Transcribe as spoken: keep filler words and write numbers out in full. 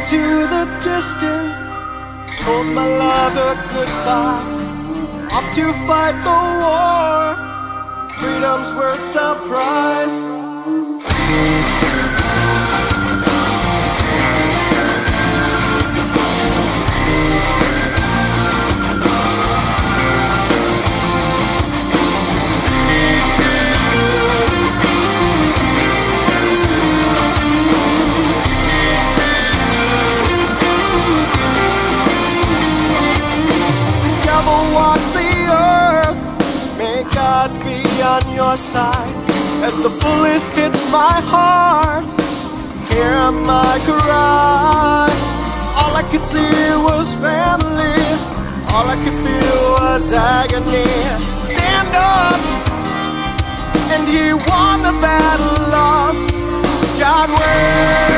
into the distance, told my lover goodbye, off to fight the war. Freedom's worth the price. Walks the earth, may God be on your side. As the bullet hits my heart, hear my cry. All I could see was family, all I could feel was agony. Stand up, and he won the battle of John Wayne.